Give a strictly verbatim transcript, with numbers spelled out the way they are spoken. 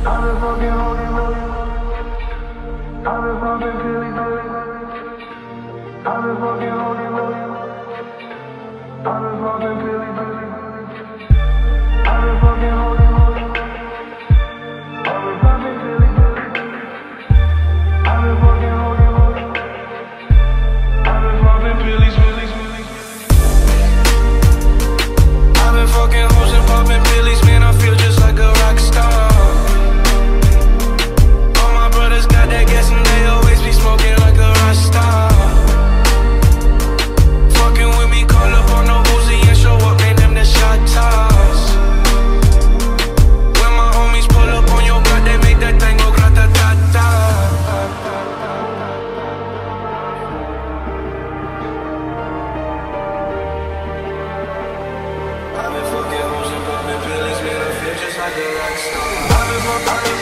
I've been fucking holy, holy. I've been popping pilly, pilly. I've been fucking holy, holy. I've been popping pilly, pilly. I've been fucking holy, holy. I've been popping pilly, pilly. I've been fucking holy, holy. I've been popping pillies, pillies, pillies. I've been fucking hoes and popping pillies, man. I feel just like a rock star. All my brothers got that gas and they always be smoking like a rock star. Fucking with me, call up on the Uzi and show up, man, them the shot toss. When my homies pull up on your block, they make that thing go grata-ta-ta. I've been fucking hoes and popping pillies, man, I feel just like a rock star. I've been fucking